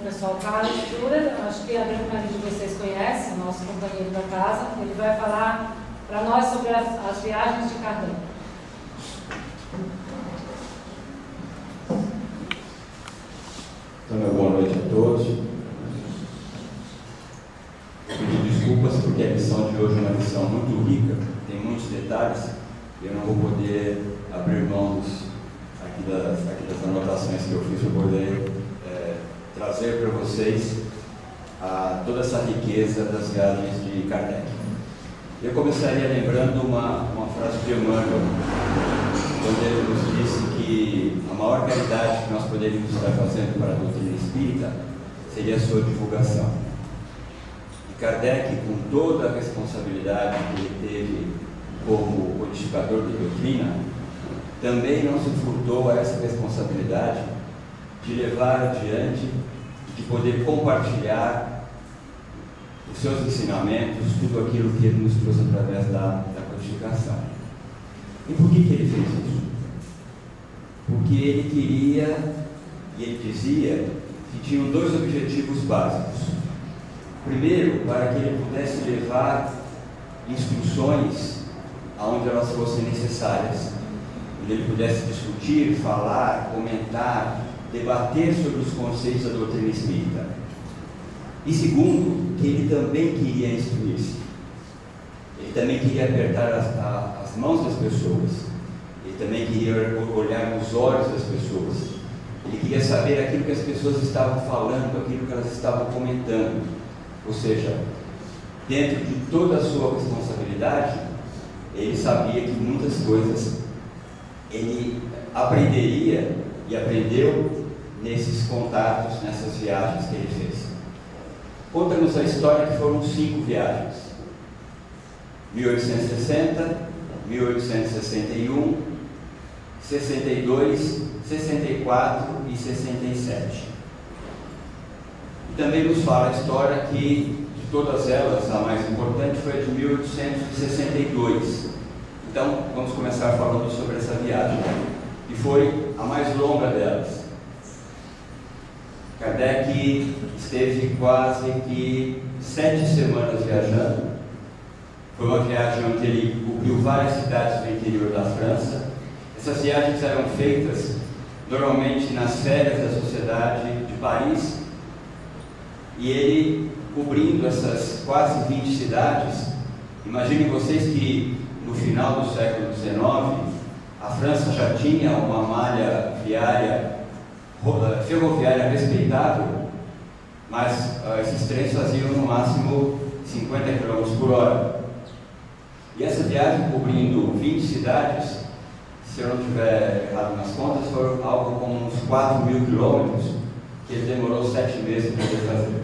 o pessoal Carlos Schurer, acho que a grande maioria de vocês conhece, o nosso companheiro da casa. Ele vai falar para nós sobre as viagens de Kardec. Então, boa noite a todos. Eu pedi desculpas porque a lição de hoje é uma lição muito rica, tem muitos detalhes, e eu não vou poder abrir mão aqui das anotações que eu fiz para poder trazer para vocês toda essa riqueza das viagens de Kardec. Eu começaria lembrando uma frase de Emmanuel, quando ele nos disse que a maior caridade que nós poderíamos estar fazendo para a doutrina espírita seria a sua divulgação. E Kardec, com toda a responsabilidade que ele teve como codificador da doutrina, também não se furtou a essa responsabilidade de levar adiante e de poder compartilhar os seus ensinamentos, tudo aquilo que ele nos trouxe através da codificação. E por que ele fez isso? Porque ele queria, e ele dizia, que tinham dois objetivos básicos. Primeiro, para que ele pudesse levar instruções aonde elas fossem necessárias, onde ele pudesse discutir, falar, comentar, debater sobre os conceitos da doutrina espírita. E segundo, que ele também queria instruir-se. Ele também queria apertar as mãos das pessoas. Ele também queria olhar nos olhos das pessoas. Ele queria saber aquilo que as pessoas estavam falando, aquilo que elas estavam comentando. Ou seja, dentro de toda a sua responsabilidade, ele sabia que muitas coisas ele aprenderia e aprendeu nesses contatos, nessas viagens que ele fez. Conta-nos a história que foram 5 viagens: 1860, 1861, 62, 64 e 67. E também nos fala a história que, de todas elas, a mais importante foi a de 1862. Então, vamos começar falando sobre essa viagem, que foi a mais longa delas. Kardec esteve quase que 7 semanas viajando. Foi uma viagem onde ele cobriu várias cidades do interior da França. Essas viagens eram feitas normalmente nas férias da Sociedade de Paris, e ele, cobrindo essas quase 20 cidades, imaginem vocês que no final do século XIX, a França já tinha uma malha ferroviária respeitável, mas esses trens faziam no máximo 50 km por hora. E essa viagem, cobrindo 20 cidades, se eu não estiver errado nas contas, foi algo como uns 4.000 quilômetros, que ele demorou 7 meses para poder fazer.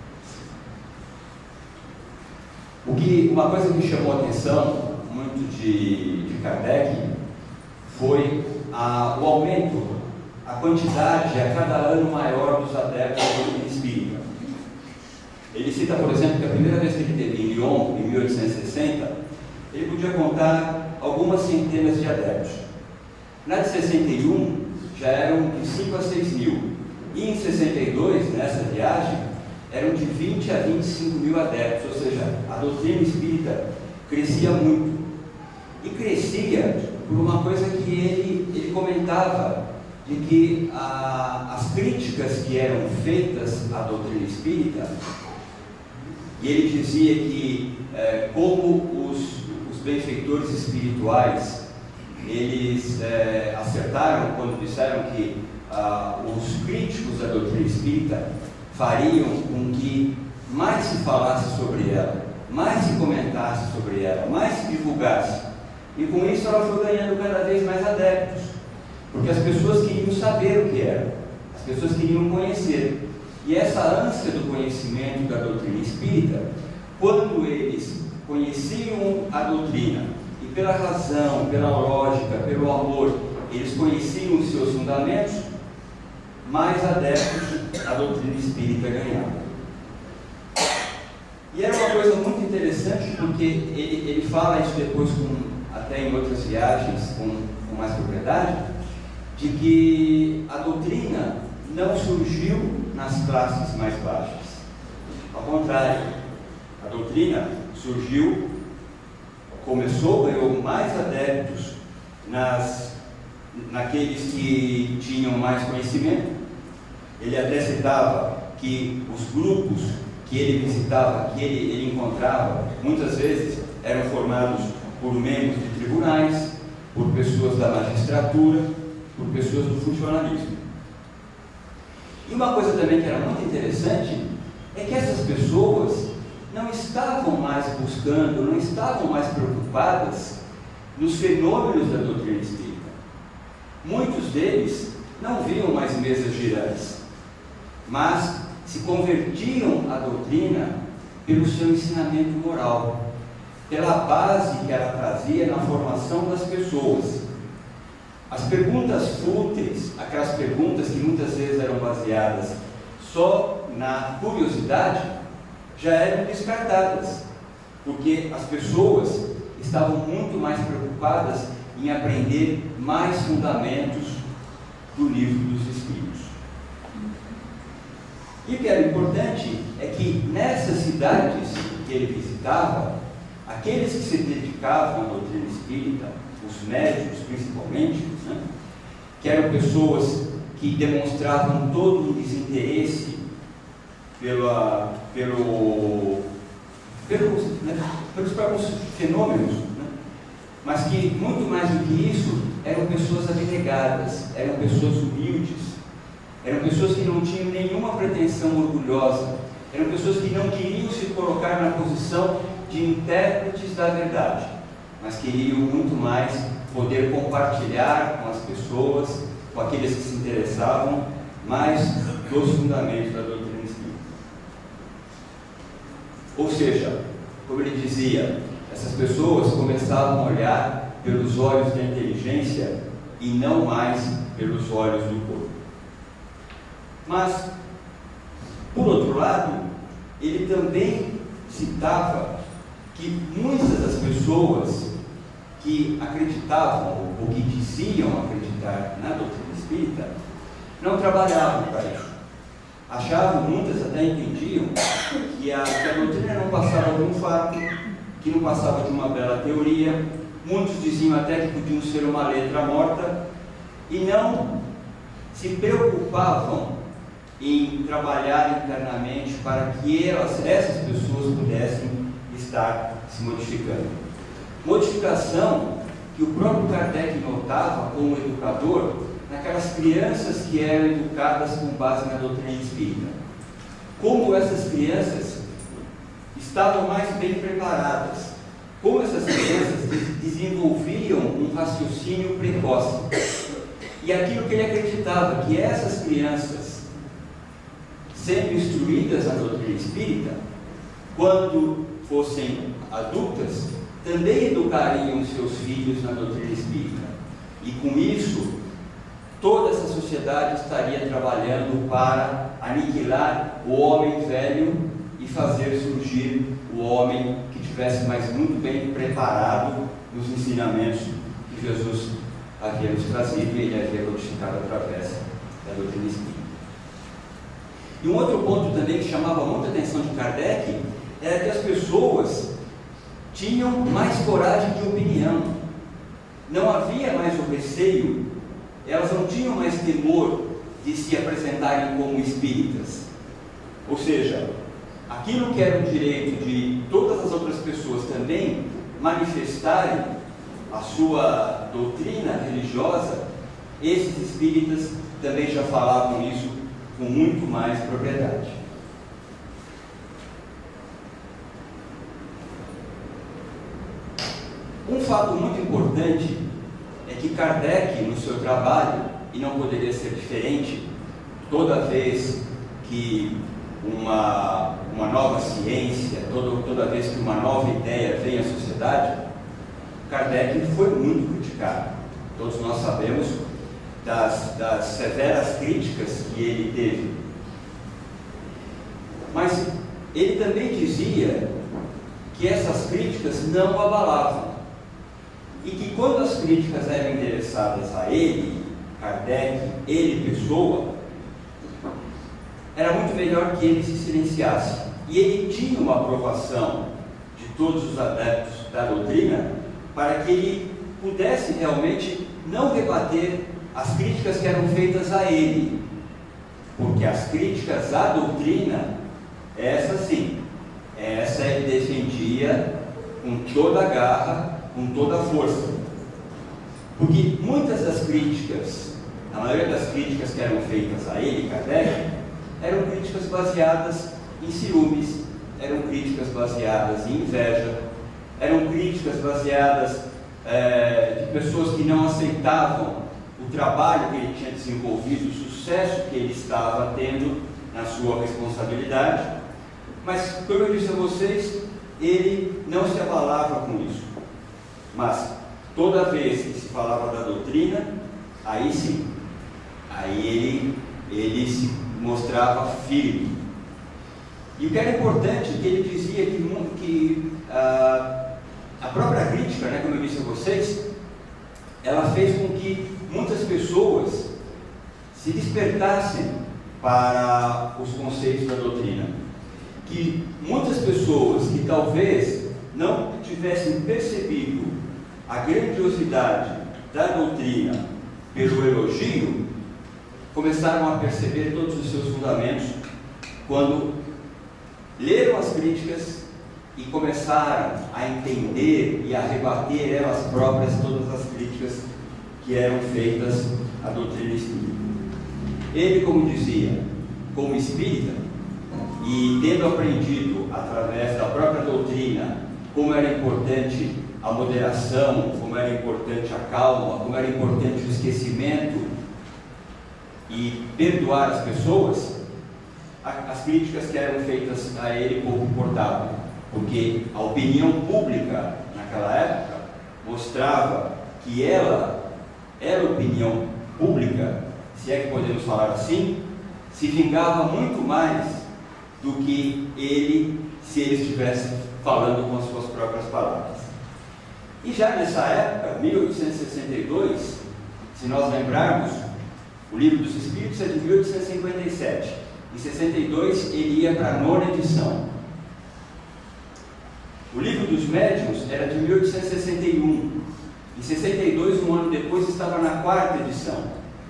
Uma coisa que chamou a atenção muito de Kardec foi o aumento, a quantidade a cada ano maior dos adeptos da doutrina espírita. Ele cita, por exemplo, que a primeira vez que ele esteve em Lyon, em 1860, ele podia contar algumas centenas de adeptos. Na de 61, já eram de 5 a 6 mil. E em 62, nessa viagem, eram de 20 a 25 mil adeptos. Ou seja, a doutrina espírita crescia muito. E crescia por uma coisa que ele comentava, de que as críticas que eram feitas à doutrina espírita, e ele dizia que como os benfeitores espirituais, eles acertaram quando disseram que os críticos da doutrina espírita fariam com que mais se falasse sobre ela, mais se comentasse sobre ela, mais se divulgasse. E com isso ela foi ganhando cada vez mais adeptos, porque as pessoas queriam saber o que era, as pessoas queriam conhecer. E essa ânsia do conhecimento da doutrina espírita, quando eles conheciam a doutrina, e pela razão, pela lógica, pelo amor, eles conheciam os seus fundamentos, mais adeptos a doutrina espírita ganhava. E era uma coisa muito interessante, porque ele fala isso depois, até em outras viagens, com mais propriedade, de que a doutrina não surgiu nas classes mais baixas. Ao contrário, a doutrina surgiu, começou, ganhou mais adeptos naqueles que tinham mais conhecimento. Ele até citava que os grupos que ele visitava, que ele encontrava, muitas vezes eram formados por membros de tribunais, por pessoas da magistratura, por pessoas do funcionalismo. E uma coisa também que era muito interessante é que essas pessoas não estavam mais buscando, não estavam mais preocupadas nos fenômenos da doutrina espírita. Muitos deles não viam mais mesas girantes, mas se convertiam à doutrina pelo seu ensinamento moral, pela base que ela trazia na formação das pessoas. As perguntas fúteis, aquelas perguntas que muitas vezes eram baseadas só na curiosidade, já eram descartadas, porque as pessoas estavam muito mais preocupadas em aprender mais fundamentos do livro dos Espíritos. E o que era importante é que nessas cidades que ele visitava, aqueles que se dedicavam à doutrina espírita, os médicos principalmente, né, que eram pessoas que demonstravam todo o desinteresse pelos próprios fenômenos, né, mas que muito mais do que isso eram pessoas abnegadas, eram pessoas humildes, eram pessoas que não tinham nenhuma pretensão orgulhosa, eram pessoas que não queriam se colocar na posição de intérpretes da verdade, mas queriam muito mais poder compartilhar com as pessoas, com aqueles que se interessavam mais dos fundamentos da doutrina espírita. Ou seja, como ele dizia, essas pessoas começavam a olhar pelos olhos da inteligência e não mais pelos olhos do corpo. Mas, por outro lado, ele também citava que muitas das pessoas que acreditavam ou que diziam acreditar na doutrina espírita não trabalhavam para isso. Achavam, muitas até entendiam que a doutrina não passava de um fato, que não passava de uma bela teoria. Muitos diziam até que podiam ser uma letra morta e não se preocupavam em trabalhar internamente para que essas pessoas pudessem estar se modificando. Modificação que o próprio Kardec notava como educador naquelas crianças que eram educadas com base na doutrina espírita. Como essas crianças estavam mais bem preparadas, como essas crianças desenvolviam um raciocínio precoce. E aquilo que ele acreditava, que essas crianças, sendo instruídas na doutrina espírita, quando fossem adultas, também educariam seus filhos na doutrina espírita. E com isso, toda essa sociedade estaria trabalhando para aniquilar o homem velho e fazer surgir o homem que estivesse mais muito bem preparado nos ensinamentos que Jesus havia nos trazido e ele havia codificado através da doutrina espírita. E um outro ponto também que chamava muita atenção de Kardec era que as pessoas tinham mais coragem de opinião. Não havia mais o receio, elas não tinham mais temor de se apresentarem como espíritas. Ou seja, aquilo que era um direito de todas as outras pessoas também manifestarem a sua doutrina religiosa, esses espíritas também já falavam isso com muito mais propriedade. Um fato muito importante é que Kardec, no seu trabalho, e não poderia ser diferente, toda vez que uma nova ciência, toda vez que uma nova ideia vem à sociedade, Kardec foi muito criticado. Todos nós sabemos das severas críticas que ele teve. Mas ele também dizia que essas críticas não o abalavam. E que quando as críticas eram endereçadas a ele, Kardec, ele pessoa, era muito melhor que ele se silenciasse. E ele tinha uma aprovação de todos os adeptos da doutrina para que ele pudesse realmente não rebater as críticas que eram feitas a ele, porque as críticas à doutrina, essa sim, essa ele defendia com toda a garra, com toda a força, porque muitas das críticas, a maioria das críticas que eram feitas a ele, Kardec, eram críticas baseadas em ciúmes, eram críticas baseadas em inveja, eram críticas baseadas de pessoas que não aceitavam o trabalho que ele tinha desenvolvido, o sucesso que ele estava tendo na sua responsabilidade. Mas, como eu disse a vocês, ele não se abalava com isso. Mas, toda vez que se falava da doutrina, aí sim, aí ele se mostrava firme. E o que era importante é que ele dizia que a própria crítica, né, como eu disse a vocês, ela fez com que muitas pessoas se despertassem para os conceitos da doutrina. Que muitas pessoas que talvez não tivessem percebido a grandiosidade da doutrina pelo elogio, começaram a perceber todos os seus fundamentos quando leram as críticas e começaram a entender e a rebater elas próprias todas as críticas que eram feitas à doutrina espírita. Ele, como dizia, como espírita, e tendo aprendido através da própria doutrina como era importante a moderação, como era importante a calma, como era importante o esquecimento e perdoar as pessoas, as críticas que eram feitas a ele pouco importavam, porque a opinião pública naquela época mostrava que ela era opinião pública, se é que podemos falar assim, se vingava muito mais do que ele, se ele estivesse falando com as suas próprias palavras. E já nessa época, 1862, se nós lembrarmos, o Livro dos Espíritos é de 1857. Em 62 ele ia para a 9ª edição. O Livro dos Médiuns era de 1861. Em 62, um ano depois, estava na 4ª edição.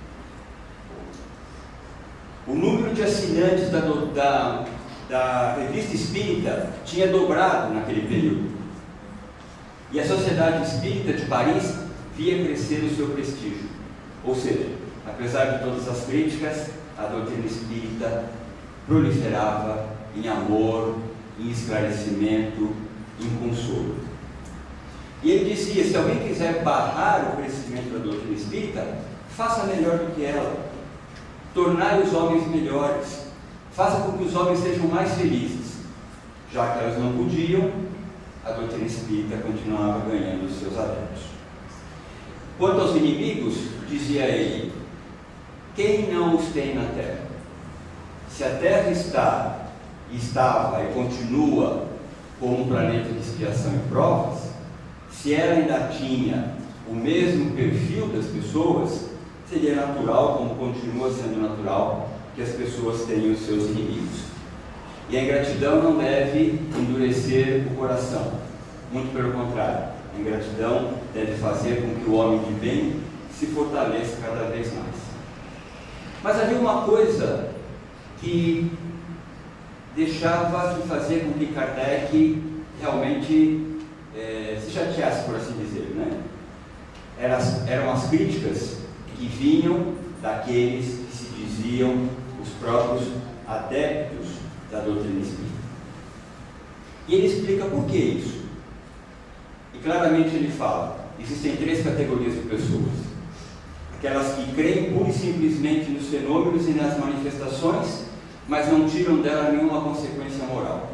O número de assinantes da Revista Espírita tinha dobrado naquele período. E a Sociedade Espírita de Paris via crescer o seu prestígio. Ou seja, apesar de todas as críticas, a doutrina espírita proliferava em amor, em esclarecimento, em consolo. E ele dizia: se alguém quiser barrar o crescimento da doutrina espírita, faça melhor do que ela. Tornai os homens melhores. Faça com que os homens sejam mais felizes. Já que elas não podiam, a doutrina espírita continuava ganhando os seus adeptos. Quanto aos inimigos, dizia ele: quem não os tem na terra? Se a terra estava e continua como um planeta de expiação e provas, se ela ainda tinha o mesmo perfil das pessoas, seria natural, como continua sendo natural, que as pessoas tenham os seus inimigos. E a ingratidão não deve endurecer o coração, muito pelo contrário, a ingratidão deve fazer com que o homem de bem se fortaleça cada vez mais. Mas havia uma coisa que deixava de fazer com que Kardec realmente se chateasse, por assim dizer, né? Eram as críticas que vinham daqueles que se diziam os próprios adeptos da doutrina espírita. E ele explica por que isso. E claramente ele fala: existem 3 categorias de pessoas: aquelas que creem pura e simplesmente nos fenômenos e nas manifestações, mas não tiram dela nenhuma consequência moral.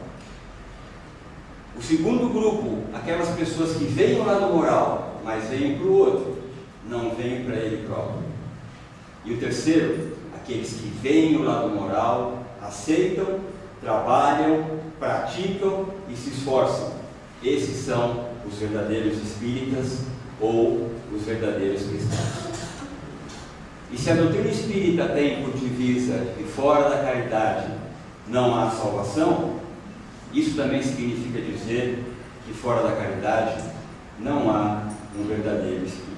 O segundo grupo, aquelas pessoas que veem o lado moral, mas veem para o outro, não veem para ele próprio. E o terceiro, aqueles que veem o lado moral, aceitam, trabalham, praticam e se esforçam. Esses são os verdadeiros espíritas ou os verdadeiros cristãos. E se a doutrina espírita tem por divisa que fora da caridade não há salvação, isso também significa dizer que fora da caridade não há um verdadeiro espírito.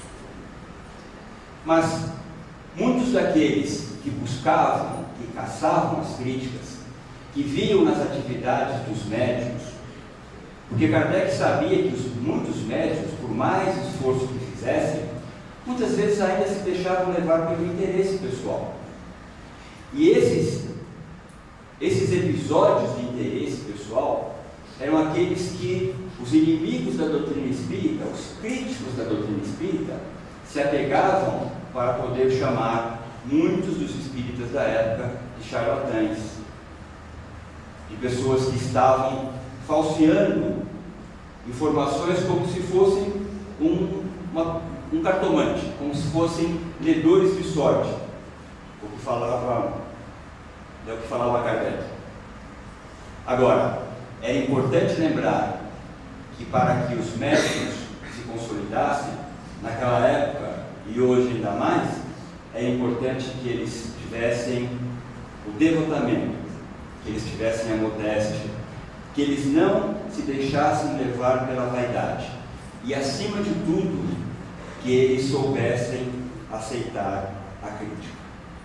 Mas muitos daqueles que buscavam, que caçavam as críticas, que viam nas atividades dos médiuns, porque Kardec sabia que muitos médiuns, por mais esforço que fizessem, muitas vezes ainda se deixavam levar pelo interesse pessoal. E esses episódios de interesse pessoal eram aqueles que os inimigos da doutrina espírita, os críticos da doutrina espírita, se apegavam para poder chamar muitos dos espíritas da época de charlatães, de pessoas que estavam falseando informações como se fossem um cartomante, como se fossem ledores de sorte, o que falava Kardec. Agora, é importante lembrar que para que os médicos se consolidassem naquela época e hoje ainda mais, é importante que eles tivessem o devotamento, que eles tivessem a modéstia, que eles não se deixassem levar pela vaidade e, acima de tudo, que eles soubessem aceitar a crítica.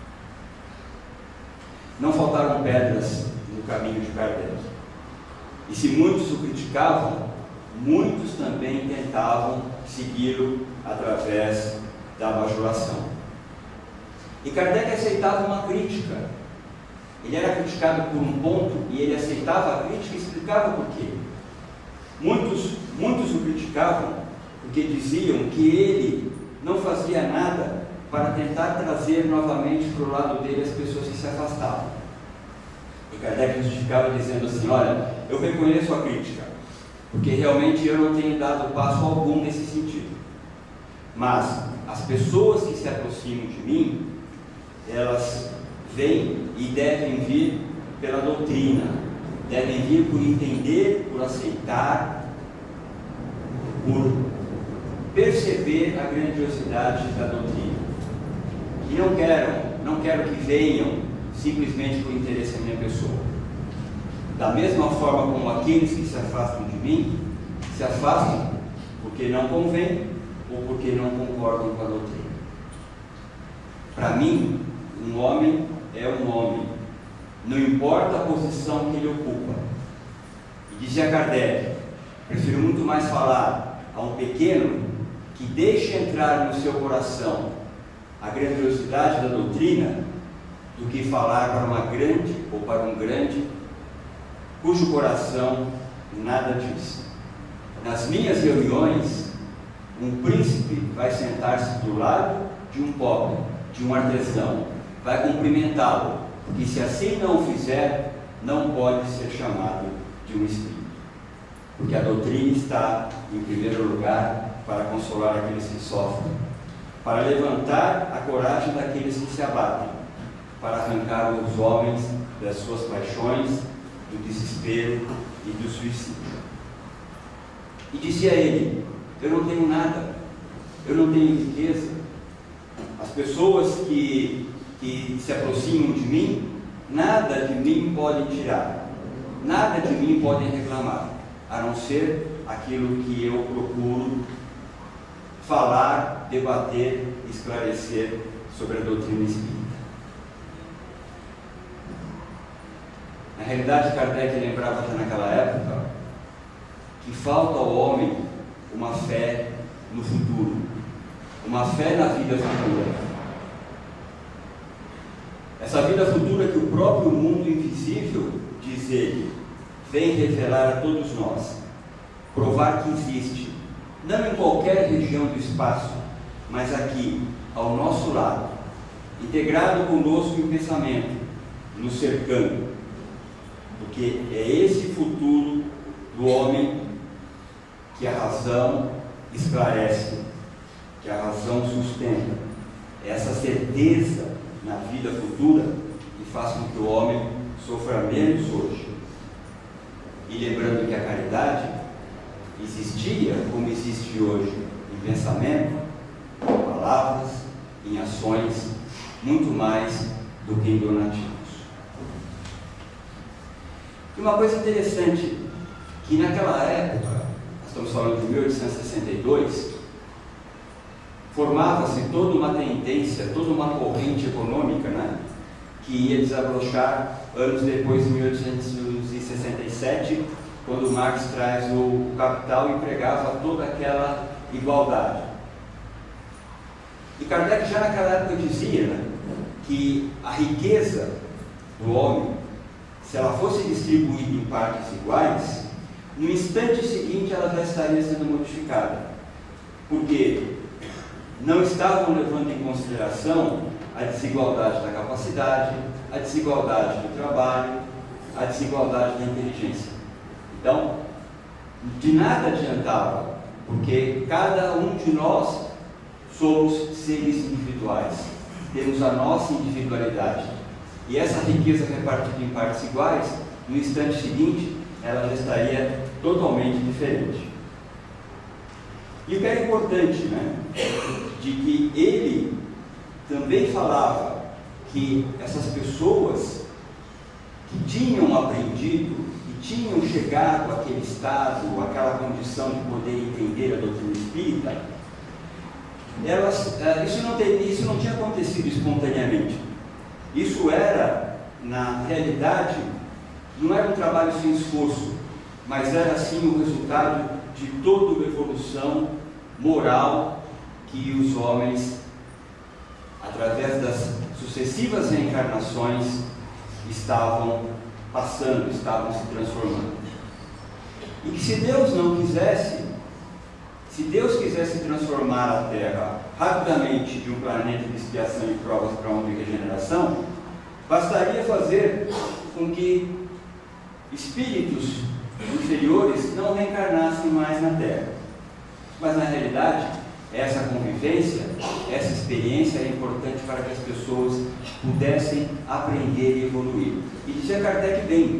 Não faltaram pedras no caminho de Kardec. E se muitos o criticavam, muitos também tentavam segui-lo através da bajulação. E Kardec aceitava uma crítica. Ele era criticado por um ponto e ele aceitava a crítica e explicava por quê. Muitos o criticavam porque diziam que ele não fazia nada para tentar trazer novamente para o lado dele as pessoas que se afastavam. E Kardec justificava dizendo assim: olha, eu reconheço a crítica, porque realmente eu não tenho dado passo algum nesse sentido. Mas as pessoas que se aproximam de mim, elas vêm e devem vir pela doutrina, devem vir por entender, por aceitar, por perceber a grandiosidade da doutrina. E não quero que venham simplesmente por interesse da minha pessoa. Da mesma forma como aqueles que se afastam de mim, se afastam porque não convém ou porque não concordam com a doutrina. Para mim, um homem é um homem, não importa a posição que ele ocupa. E dizia Kardec: prefiro muito mais falar a um pequeno que deixe entrar no seu coração a grandiosidade da doutrina, do que falar para uma grande ou para um grande cujo coração nada diz. Nas minhas reuniões, um príncipe vai sentar-se do lado de um pobre, de um artesão, vai cumprimentá-lo, porque se assim não o fizer, não pode ser chamado de um espírito. Porque a doutrina está, em primeiro lugar, para consolar aqueles que sofrem, para levantar a coragem daqueles que se abatem, para arrancar os homens das suas paixões, do desespero e do suicídio. E dizia ele: eu não tenho nada, eu não tenho riqueza. As pessoas que se aproximam de mim, nada de mim podem tirar, nada de mim podem reclamar, a não ser aquilo que eu procuro falar, debater, esclarecer sobre a doutrina espírita. Na realidade, Kardec lembrava já naquela época que falta ao homem uma fé no futuro, uma fé na vida futura. Essa vida futura que o próprio mundo invisível, diz ele, vem revelar a todos nós, provar que existe, não em qualquer região do espaço, mas aqui, ao nosso lado, integrado conosco em pensamento, nos cercando, porque é esse futuro do homem que a razão esclarece, que a razão sustenta, é essa certeza na vida futura que faz com que o homem sofra menos hoje. E lembrando que a caridade existia como existe hoje, em pensamento, em palavras, em ações, muito mais do que em donativos. E uma coisa interessante, que naquela época, nós estamos falando de 1862, formava-se toda uma tendência, toda uma corrente econômica, né, que ia desabrochar anos depois, em 1867, quando Marx traz o Capital e pregava toda aquela igualdade. E Kardec já naquela época dizia, né, que a riqueza do homem, se ela fosse distribuída em partes iguais, no instante seguinte ela já estaria sendo modificada. Porque não estavam levando em consideração a desigualdade da capacidade, a desigualdade do trabalho, a desigualdade da inteligência. Então, de nada adiantava, porque cada um de nós somos seres individuais, temos a nossa individualidade, e essa riqueza repartida em partes iguais, no instante seguinte, ela já estaria totalmente diferente. E o que é importante, né, de que ele também falava que essas pessoas que tinham aprendido, que tinham chegado àquele estado, àquela condição de poder entender a doutrina espírita, isso não tinha acontecido espontaneamente. Isso era, na realidade, não era um trabalho sem esforço, mas era sim o resultado de toda uma evolução moral que os homens, através das sucessivas reencarnações, estavam passando, estavam se transformando. E que se Deus não quisesse, se Deus quisesse transformar a Terra rapidamente de um planeta de expiação e provas para um de regeneração, bastaria fazer com que espíritos inferiores não reencarnassem mais na Terra. Mas na realidade, essa convivência, essa experiência é importante para que as pessoas pudessem aprender e evoluir. E dizia Kardec bem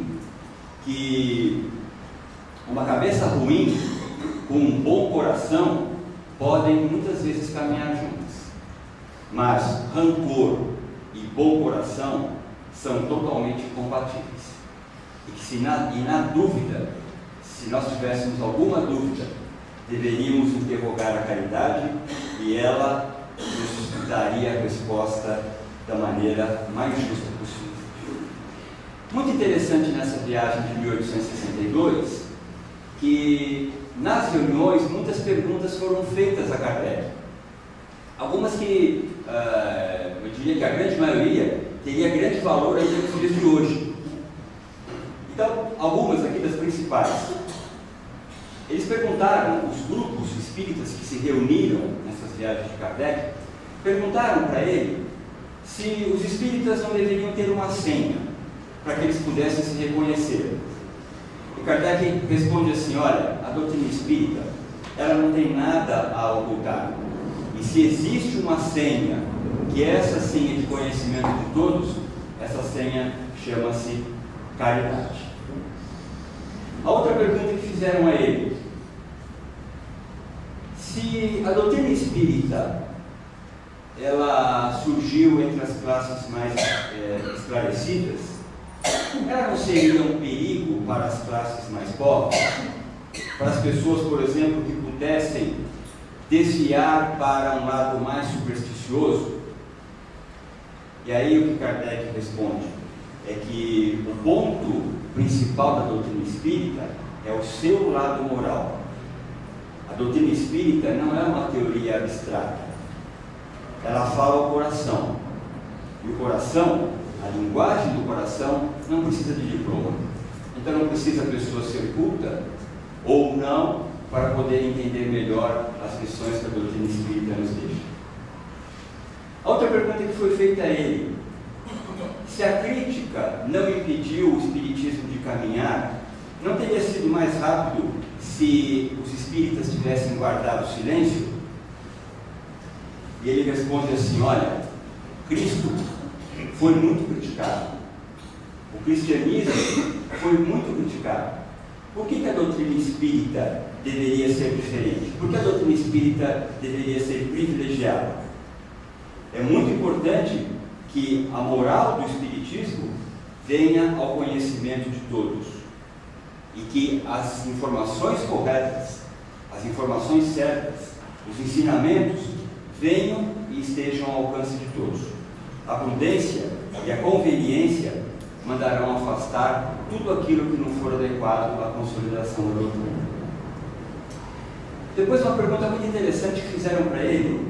que uma cabeça ruim com um bom coração podem muitas vezes caminhar juntas, mas rancor e bom coração são totalmente incompatíveis. E que na dúvida, se nós tivéssemos alguma dúvida, deveríamos interrogar a caridade e ela nos daria a resposta da maneira mais justa possível. Muito interessante nessa viagem de 1862, que nas reuniões muitas perguntas foram feitas a Kardec. Algumas que, eu diria que a grande maioria, teria grande valor ainda nos dias de hoje. Então, algumas aqui das principais. Eles perguntaram, os grupos espíritas que se reuniram nessas viagens de Kardec, perguntaram para ele se os espíritas não deveriam ter uma senha para que eles pudessem se reconhecer. E Kardec responde assim: olha, a doutrina espírita, ela não tem nada a ocultar. E se existe uma senha, que é essa senha de conhecimento de todos, essa senha chama-se caridade. A outra pergunta que fizeram a ele: se a doutrina espírita ela surgiu entre as classes mais esclarecidas, ela não seria um perigo para as classes mais pobres? Para as pessoas, por exemplo, que pudessem desviar para um lado mais supersticioso? E aí o que Kardec responde é que o ponto principal da doutrina espírita é o seu lado moral. A doutrina espírita não é uma teoria abstrata. Ela fala ao coração. E o coração, a linguagem do coração, não precisa de diploma. Então não precisa a pessoa ser culta ou não para poder entender melhor as lições que a doutrina espírita nos deixa. A outra pergunta que foi feita a ele: se a crítica não impediu o espiritismo de caminhar, não teria sido mais rápido se os espíritas tivessem guardado o silêncio? E ele responde assim: olha, Cristo foi muito criticado, o cristianismo foi muito criticado. Por que a doutrina espírita deveria ser diferente? Por que a doutrina espírita deveria ser privilegiada? É muito importante que a moral do Espiritismo venha ao conhecimento de todos e que as informações corretas, as informações certas, os ensinamentos venham e estejam ao alcance de todos. A prudência e a conveniência mandarão afastar tudo aquilo que não for adequado à consolidação da doutrina. Depois, uma pergunta muito interessante que fizeram para ele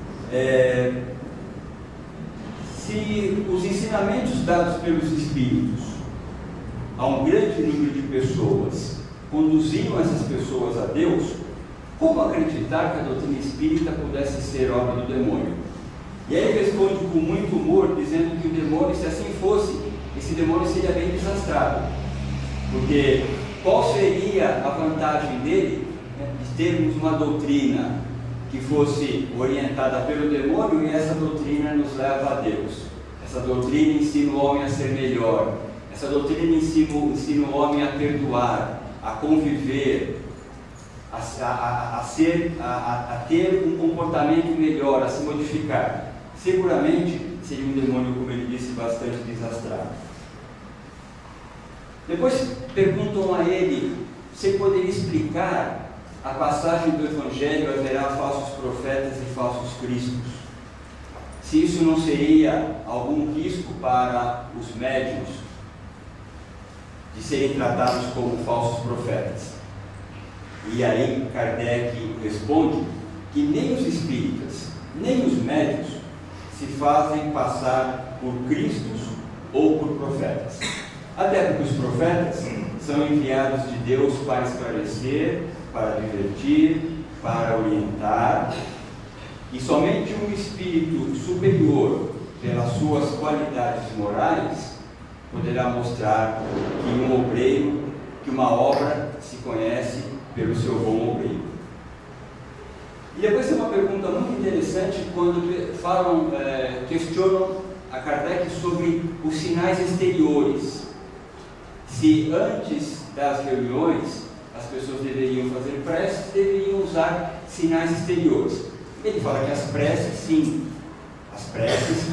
se os ensinamentos dados pelos Espíritos a um grande número de pessoas conduziam essas pessoas a Deus, como acreditar que a doutrina espírita pudesse ser obra do demônio? E aí ele responde com muito humor, dizendo que o demônio, se assim fosse, esse demônio seria bem desastrado. Porque qual seria a vantagem dele, de termos uma doutrina que fosse orientada pelo demônio e essa doutrina nos leva a Deus? Essa doutrina ensina o homem a ser melhor, essa doutrina ensina o homem a perdoar, a conviver, a ter um comportamento melhor, a se modificar. Seguramente seria um demônio, como ele disse, bastante desastrado. Depois perguntam a ele se ele poderia explicar a passagem do Evangelho: haverá falsos profetas e falsos cristos. Se isso não seria algum risco para os médiuns de serem tratados como falsos profetas. E aí Kardec responde que nem os espíritas, nem os médiuns se fazem passar por cristos ou por profetas. Até porque os profetas são enviados de Deus para esclarecer, para divertir, para orientar, e somente um espírito superior, pelas suas qualidades morais, poderá mostrar que um obreiro, que uma obra se conhece pelo seu bom obreiro. E depois tem uma pergunta muito interessante quando questionam a Kardec sobre os sinais exteriores. Se antes das reuniões as pessoas deveriam fazer preces, deveriam usar sinais exteriores. Ele fala que as preces, sim, as preces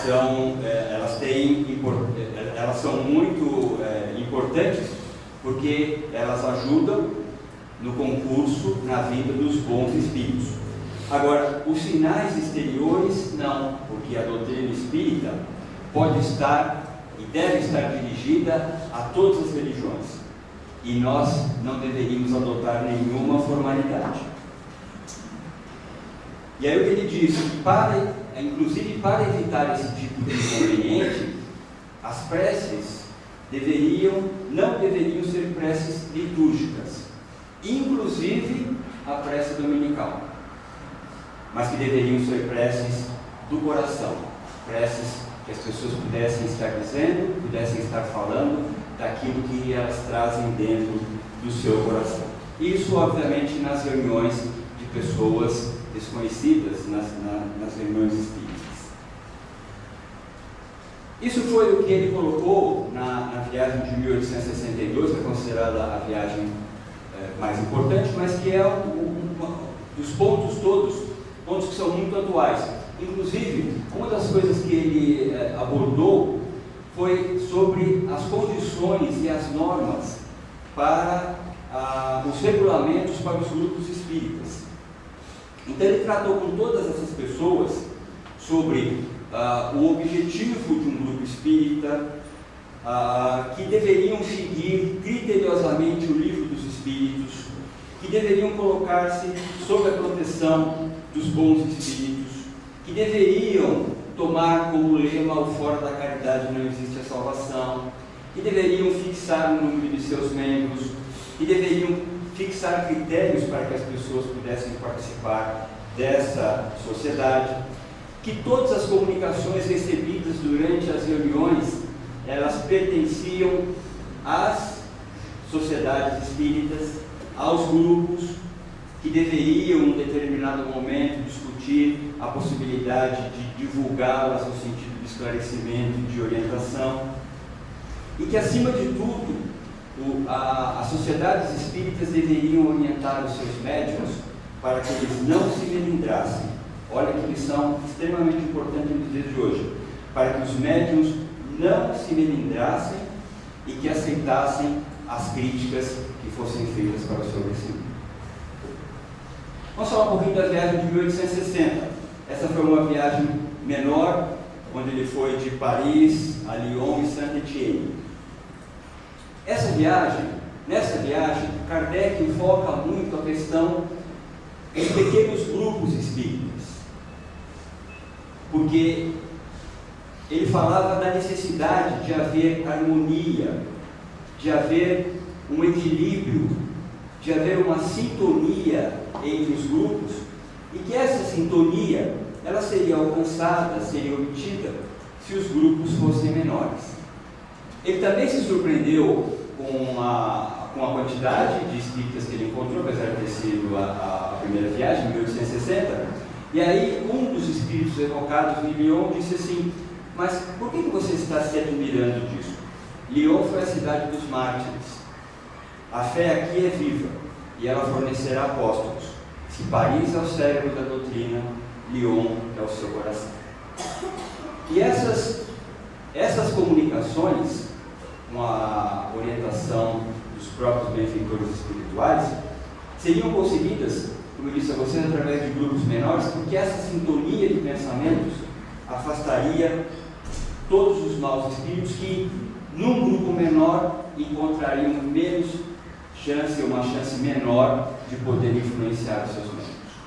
elas são muito importantes, porque elas ajudam no concurso, na vida dos bons espíritos. Agora, os sinais exteriores, não, porque a doutrina espírita pode estar e deve estar dirigida a todas as religiões, e nós não deveríamos adotar nenhuma formalidade. E aí o que ele diz, inclusive para evitar esse tipo de inconveniente, as preces não deveriam ser preces litúrgicas, inclusive a prece dominical, mas que deveriam ser preces do coração, preces que as pessoas pudessem estar dizendo, pudessem estar falando daquilo que elas trazem dentro do seu coração. Isso, obviamente, nas reuniões de pessoas desconhecidas, nas reuniões espíritas. Isso foi o que ele colocou na viagem de 1862, que é considerada a viagem mais importante, mas que é dos pontos pontos que são muito atuais. Inclusive, uma das coisas que ele abordou foi sobre as condições e as normas para os regulamentos para os grupos espíritas. Então ele tratou com todas essas pessoas sobre o objetivo de um grupo espírita, que deveriam seguir criteriosamente o livro dos espíritos, que deveriam colocar-se sob a proteção dos bons espíritos, que deveriam tomar como lema o fora da caridade não existe a salvação, que deveriam fixar o número de seus membros, que deveriam fixar critérios para que as pessoas pudessem participar dessa sociedade, que todas as comunicações recebidas durante as reuniões, elas pertenciam às sociedades espíritas, aos grupos, que deveriam, em um determinado momento, discutir a possibilidade de divulgá-las no sentido de esclarecimento e de orientação, e que, acima de tudo, as sociedades espíritas deveriam orientar os seus médiuns para que eles não se melindrassem. Olha que lição extremamente importante nos dias de hoje, para que os médiuns não se melindrassem e que aceitassem as críticas que fossem feitas para o seu crescimento. Vamos falar um pouquinho da viagem de 1860. Essa foi uma viagem menor, onde ele foi de Paris a Lyon e Saint-Étienne. Nessa viagem, Kardec foca muito a questão em pequenos grupos espíritas, porque ele falava da necessidade de haver harmonia, de haver um equilíbrio, de haver uma sintonia entre os grupos, e que essa sintonia ela seria alcançada, seria obtida, se os grupos fossem menores. Ele também se surpreendeu com a quantidade de espíritas que ele encontrou, apesar de ter sido a primeira viagem, em 1860, e aí um dos espíritos evocados em Lyon disse assim: mas por que você está se admirando disso? Lyon foi a cidade dos mártires. A fé aqui é viva e ela fornecerá apóstolos. Se Paris é o cérebro da doutrina, Lyon é o seu coração. E essas comunicações, com a orientação dos próprios benfeitores espirituais, seriam conseguidas, como eu disse a vocês, através de grupos menores, porque essa sintonia de pensamentos afastaria todos os maus espíritos que, num grupo menor, encontrariam menos chance, uma chance menor de poder influenciar os seus membros.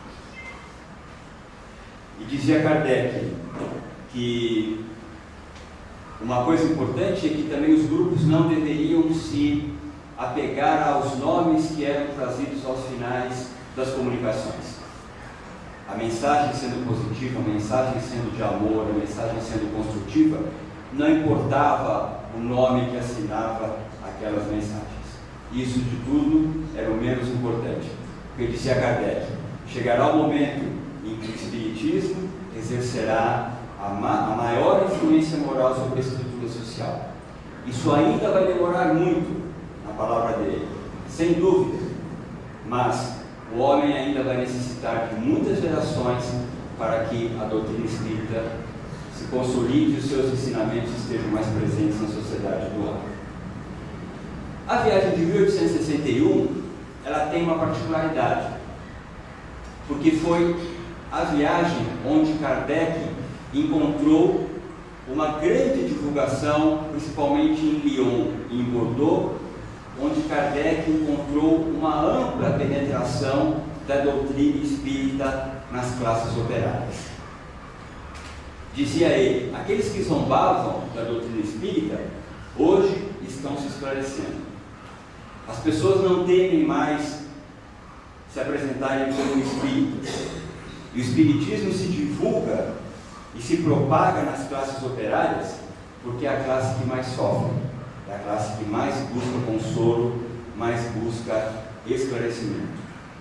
E dizia Kardec que uma coisa importante é que também os grupos não deveriam se apegar aos nomes que eram trazidos aos finais das comunicações. A mensagem sendo positiva, a mensagem sendo de amor, a mensagem sendo construtiva, não importava o nome que assinava aquelas mensagens. Isso de tudo era o menos importante. Porque dizia Kardec: chegará o momento em que o Espiritismo exercerá a maior influência moral sobre a estrutura social. Isso ainda vai demorar muito, na palavra dele, sem dúvida, mas o homem ainda vai necessitar de muitas gerações para que a doutrina espírita se consolide e os seus ensinamentos estejam mais presentes na sociedade do homem. A viagem de 1861, ela tem uma particularidade, porque foi a viagem onde Kardec encontrou uma grande divulgação, principalmente em Lyon e em Bordeaux, onde Kardec encontrou uma ampla penetração da doutrina espírita nas classes operárias. Dizia ele: aqueles que zombavam da doutrina espírita, hoje estão se esclarecendo. As pessoas não temem mais se apresentarem como espíritas. E o espiritismo se divulga e se propaga nas classes operárias porque é a classe que mais sofre, é a classe que mais busca consolo, mais busca esclarecimento.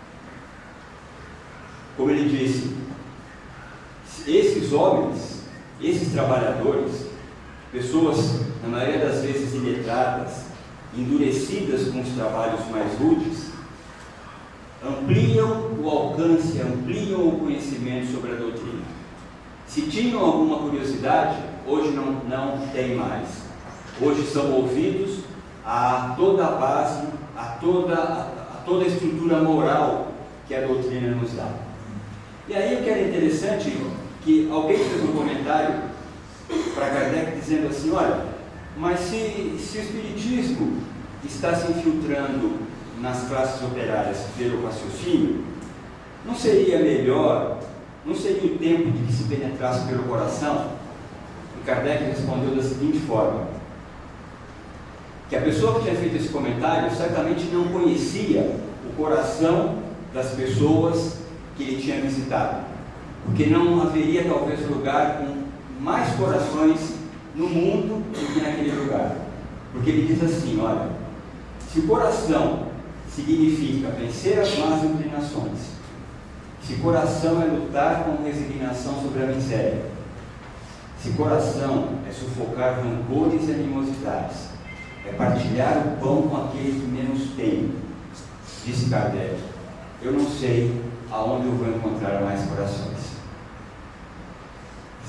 Como ele disse, esses homens, esses trabalhadores, pessoas na maioria das vezes iletradas, endurecidas com os trabalhos mais rudes, ampliam o alcance, ampliam o conhecimento sobre a doutrina. Se tinham alguma curiosidade, hoje não tem mais. Hoje são ouvidos a toda a base, a toda a estrutura moral que a doutrina nos dá. E aí o que era interessante, que alguém fez um comentário para Kardec dizendo assim: olha, mas se o espiritismo está se infiltrando nas classes operárias pelo raciocínio, não seria melhor, não seria o tempo de que se penetrasse pelo coração? E Kardec respondeu da seguinte forma: que a pessoa que tinha feito esse comentário certamente não conhecia o coração das pessoas que ele tinha visitado, porque não haveria talvez lugar com mais corações no mundo do que naquele lugar. Porque ele diz assim: olha, se o coração significa vencer as más inclinações, se coração é lutar com resignação sobre a miséria, se coração é sufocar rancores e animosidades, é partilhar o pão com aquele que menos tem, disse Kardec, eu não sei aonde eu vou encontrar mais corações.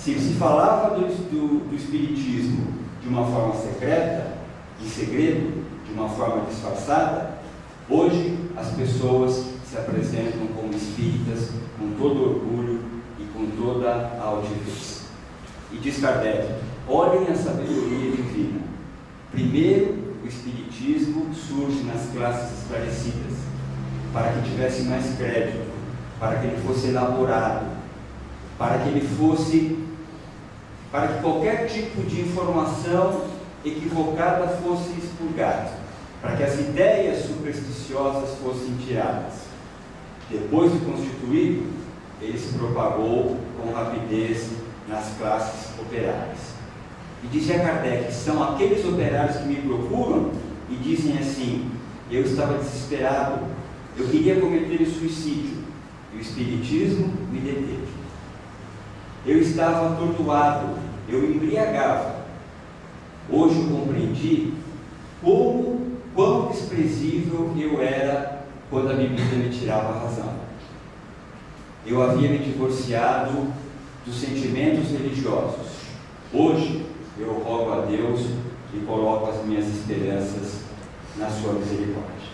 se falava do Espiritismo de uma forma secreta, em segredo, de uma forma disfarçada, hoje as pessoas se apresentam como espíritas com todo orgulho e com toda a altivez. E diz Kardec: olhem a sabedoria divina. Primeiro, o Espiritismo surge nas classes esclarecidas, para que tivesse mais crédito, para que ele fosse elaborado, para que qualquer tipo de informação equivocada fosse expurgada, para que as ideias supersticiosas fossem tiradas. Depois de constituído, ele se propagou com rapidez nas classes operárias. E dizia Kardec: são aqueles operários que me procuram e dizem assim: eu estava desesperado, eu queria cometer suicídio, e o Espiritismo me deteve. Eu estava atordoado, eu me embriagava. Hoje eu compreendi quão desprezível eu era quando a bebida me tirava a razão. Eu havia me divorciado dos sentimentos religiosos. Hoje eu rogo a Deus e coloco as minhas esperanças na sua misericórdia.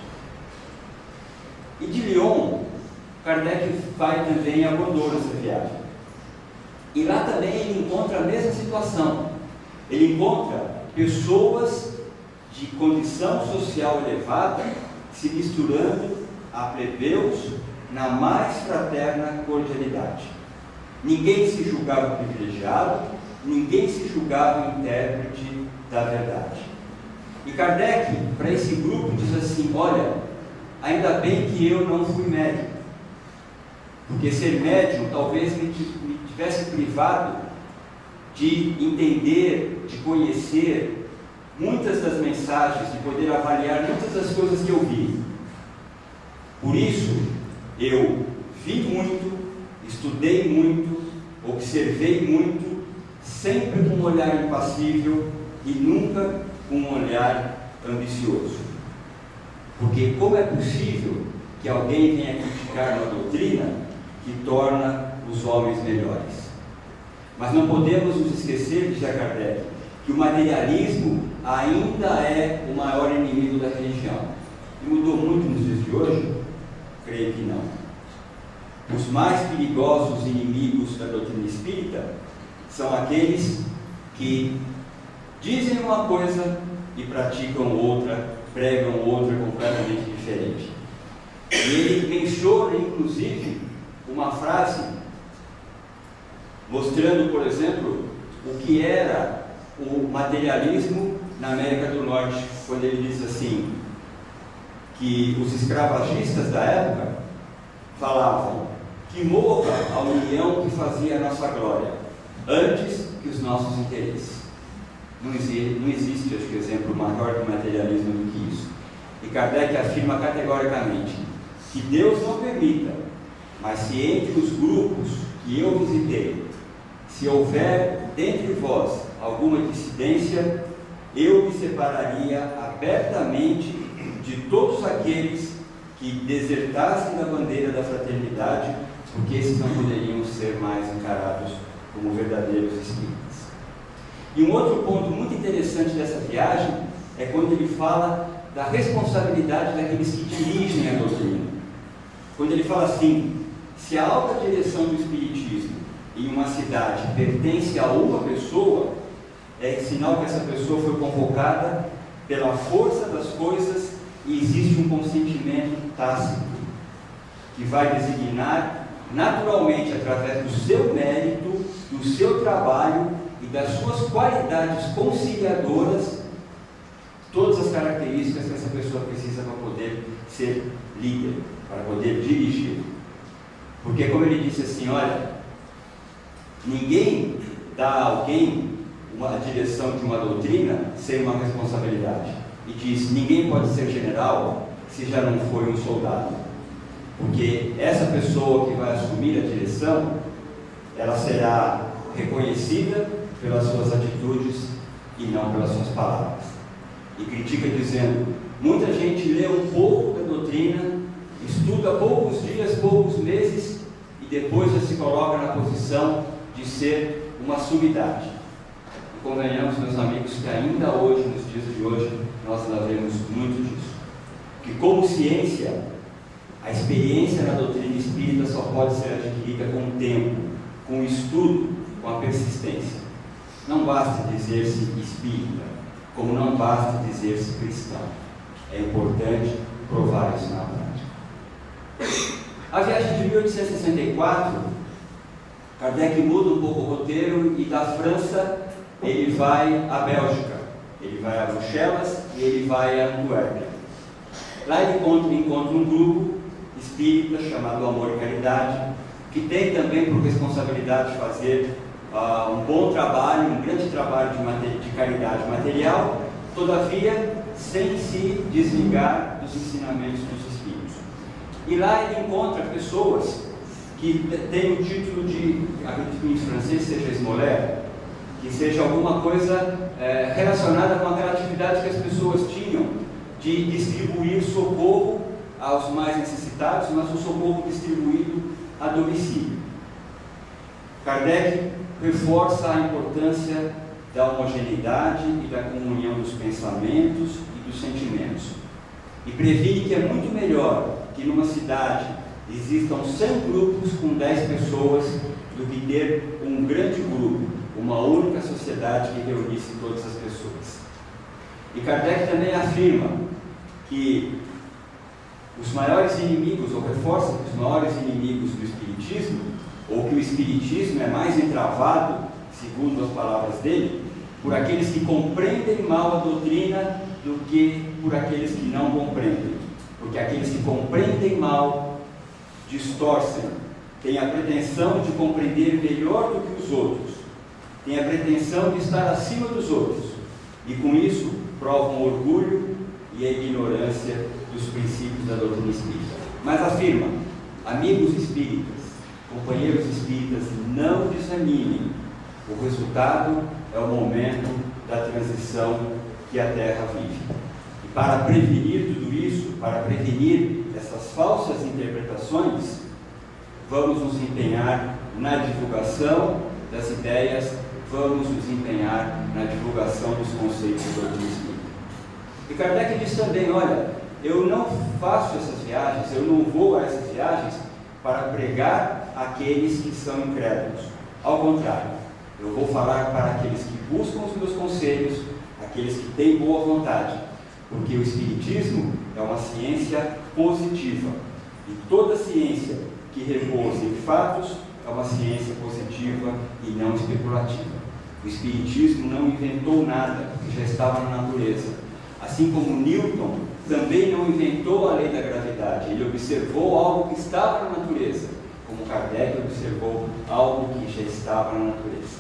E de Lyon, Kardec vai também a Bordeaux nessa viagem. E lá também ele encontra a mesma situação. Ele encontra pessoas de condição social elevada se misturando a plebeus na mais fraterna cordialidade. Ninguém se julgava privilegiado, ninguém se julgava intérprete da verdade. E Kardec, para esse grupo, diz assim: olha, ainda bem que eu não fui médium, porque ser médium talvez me tivesse privado de entender, de conhecer muitas das mensagens, de poder avaliar muitas das coisas que eu vi. Por isso, eu vi muito, estudei muito, observei muito, sempre com um olhar impassível e nunca com um olhar ambicioso. Porque como é possível que alguém venha criticar uma doutrina que torna os homens melhores? Mas não podemos nos esquecer, dizia Kardec, que o materialismo ainda é o maior inimigo da religião. E mudou muito nos dias de hoje? Creio que não. Os mais perigosos inimigos da doutrina espírita são aqueles que dizem uma coisa e praticam outra, pregam outra completamente diferente. E ele menciona, inclusive, uma frase mostrando, por exemplo, o que era o materialismo na América do Norte, quando ele diz assim, que os escravagistas da época falavam: que morra a união que fazia a nossa glória, antes que os nossos interesses. Não existe, acho que, exemplo maior do materialismo do que isso. E Kardec afirma categoricamente que Deus não permita, mas se entre os grupos que eu visitei, se houver dentre vós alguma dissidência, eu me separaria abertamente de todos aqueles que desertassem da bandeira da fraternidade, porque esses não poderiam ser mais encarados como verdadeiros espíritas. E um outro ponto muito interessante dessa viagem é quando ele fala da responsabilidade daqueles que dirigem a doutrina. Quando ele fala assim: se a alta direção do espiritismo em uma cidade pertence a uma pessoa, é sinal que essa pessoa foi convocada pela força das coisas e existe um consentimento tácito que vai designar naturalmente, através do seu mérito, do seu trabalho e das suas qualidades conciliadoras, todas as características que essa pessoa precisa para poder ser líder, para poder dirigir. Porque, como ele disse assim, olha, ninguém dá a alguém a direção de uma doutrina sem uma responsabilidade. E diz: ninguém pode ser general se já não foi um soldado. Porque essa pessoa que vai assumir a direção, ela será reconhecida pelas suas atitudes e não pelas suas palavras. E critica dizendo: muita gente lê um pouco da doutrina, estuda poucos dias, poucos meses, e depois já se coloca na posição de ser uma sumidade. E convenhamos, meus amigos, que ainda hoje, nos dias de hoje, nós ainda vemos muito disso. Que como ciência, a experiência na doutrina espírita só pode ser adquirida com o tempo, com o estudo, com a persistência. Não basta dizer-se espírita, como não basta dizer-se cristão. É importante provar isso na prática. A viagem de 1864, Kardec muda um pouco o roteiro e da França ele vai à Bélgica, ele vai a Bruxelas e ele vai a Antuérpia. Lá ele encontra um grupo espírita chamado Amor e Caridade, que tem também por responsabilidade fazer um bom trabalho, um grande trabalho de caridade material, todavia sem se desligar dos ensinamentos dos espíritos. E lá ele encontra pessoas que têm o título de, acredito que em francês seja esmoler, que seja alguma coisa relacionada com aquela atividade que as pessoas tinham de distribuir socorro aos mais necessitados, mas um socorro distribuído a domicílio. Kardec reforça a importância da homogeneidade e da comunhão dos pensamentos e dos sentimentos. E previne que é muito melhor que numa cidade existam 100 grupos com 10 pessoas do que ter um grande grupo, uma única sociedade que reunisse todas as pessoas. E Kardec também afirma que os maiores inimigos, ou reforça que os maiores inimigos do Espiritismo, ou que o Espiritismo é mais entravado, segundo as palavras dele, por aqueles que compreendem mal a doutrina do que por aqueles que não compreendem. Porque aqueles que compreendem mal distorcem, têm a pretensão de compreender melhor do que os outros, têm a pretensão de estar acima dos outros, e com isso provam o orgulho e a ignorância dos princípios da doutrina espírita. Mas afirma, amigos espíritas, companheiros espíritas, não desanimem. O resultado é o momento da transição que a Terra vive. E para prevenir tudo isso, para prevenir essas falsas interpretações, vamos nos empenhar na divulgação das ideias, vamos nos empenhar na divulgação dos conceitos da doutrina espírita. E Kardec diz também, olha, eu não faço essas viagens, eu não vou a essas viagens para pregar aqueles que são incrédulos. Ao contrário, eu vou falar para aqueles que buscam os meus conselhos, aqueles que têm boa vontade, porque o Espiritismo é uma ciência positiva, e toda ciência que repousa em fatos é uma ciência positiva e não especulativa. O Espiritismo não inventou nada, que já estava na natureza. Assim como Newton também não inventou a lei da gravidade, ele observou algo que estava na natureza, como Kardec observou algo que já estava na natureza.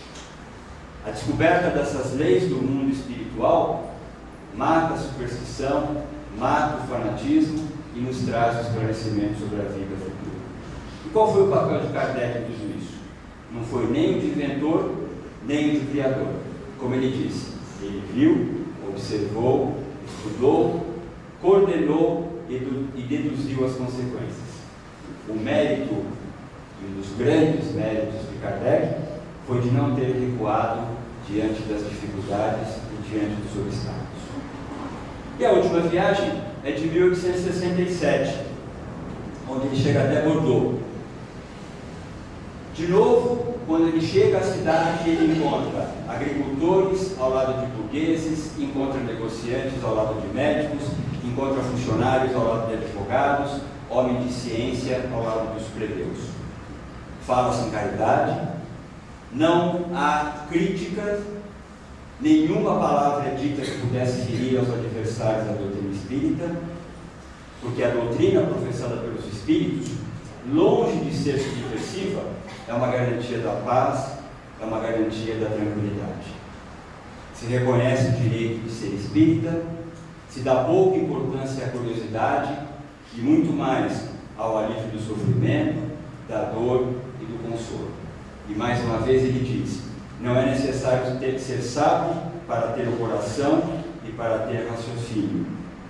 A descoberta dessas leis do mundo espiritual mata a superstição, mata o fanatismo e nos traz o esclarecimento sobre a vida futura. E qual foi o papel de Kardec em tudo isso? Não foi nem o de inventor, nem o de criador. Como ele disse, ele viu, observou, estudou, coordenou e deduziu as consequências. O mérito, um dos grandes méritos de Kardec, foi de não ter recuado diante das dificuldades e diante dos obstáculos. E a última viagem é de 1867, onde ele chega até Bordeaux. De novo, quando ele chega à cidade, ele encontra agricultores ao lado de burgueses, encontra negociantes ao lado de médicos, encontra funcionários ao lado de advogados, homens de ciência ao lado dos plebeus. Fala-se em caridade, não há críticas, nenhuma palavra é dita que pudesse ferir aos adversários da doutrina espírita, porque a doutrina professada pelos espíritos, longe de ser subversiva, é uma garantia da paz, é uma garantia da tranquilidade. Se reconhece o direito de ser espírita, se dá pouca importância à curiosidade e muito mais ao alívio do sofrimento, da dor e do consolo. E mais uma vez ele diz, não é necessário ser sábio para ter o coração e para ter raciocínio.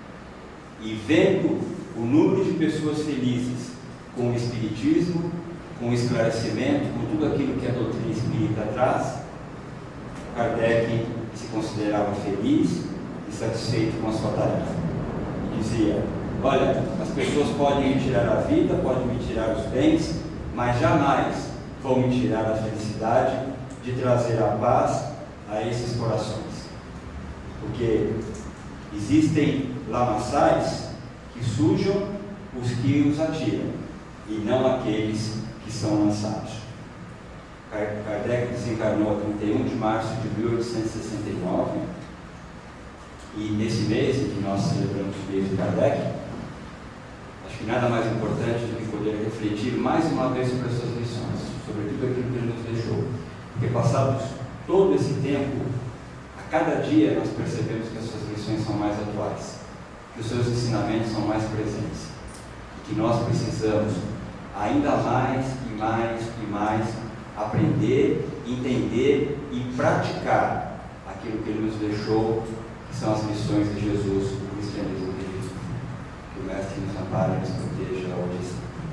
E vendo o número de pessoas felizes com o Espiritismo, com o esclarecimento, com tudo aquilo que a doutrina espírita traz, Kardec se considerava feliz e satisfeito com a sua tarefa. E dizia: olha, as pessoas podem me tirar a vida, podem me tirar os bens, mas jamais vão me tirar a felicidade de trazer a paz a esses corações. Porque existem lamaçais que sujam os que os atiram, e não aqueles que são lançados. Kardec desencarnou a 31 de março de 1869, e nesse mês em que nós celebramos o mês de Kardec, acho que nada mais importante do que poder refletir mais uma vez sobre essas lições, sobre tudo aquilo que ele nos deixou. Porque passados todo esse tempo, a cada dia nós percebemos que as suas lições são mais atuais, que os seus ensinamentos são mais presentes, e que nós precisamos ainda mais e mais e mais aprender, entender e praticar aquilo que ele nos deixou, que são as lições de Jesus, o cristianismo bíblico. Que o Mestre nos ampare e nos proteja hoje.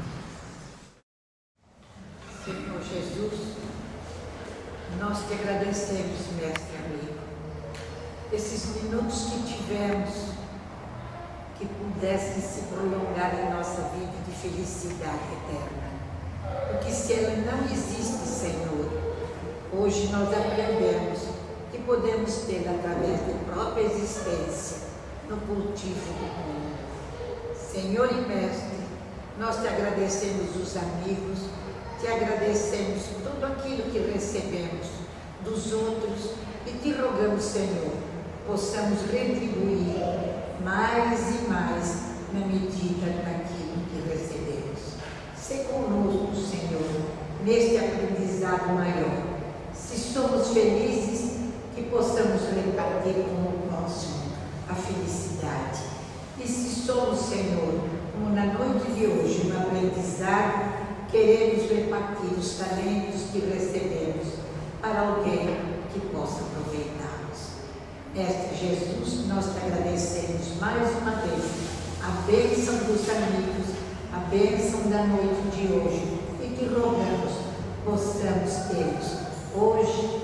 Senhor Jesus, nós te agradecemos, Mestre amigo, esses minutos que tivemos, que pudessem se prolongar em nossa vida de felicidade eterna. Porque se ela não existe, Senhor, hoje nós aprendemos que podemos ter através da própria existência no cultivo do mundo. Senhor e Mestre, nós te agradecemos os amigos, te agradecemos tudo aquilo que recebemos dos outros e te rogamos, Senhor, possamos retribuir mais e mais na medida daquilo que recebemos. Se conosco, Senhor, neste aprendizado maior. Se somos felizes, que possamos repartir com o próximo a felicidade. E se somos, Senhor, como na noite de hoje, um aprendizado, queremos repartir os talentos que recebemos para alguém que possa aproveitá-los. Mestre Jesus, nós te agradecemos mais uma vez a bênção dos amigos, a bênção da noite de hoje, e te rogamos, possamos tê-los hoje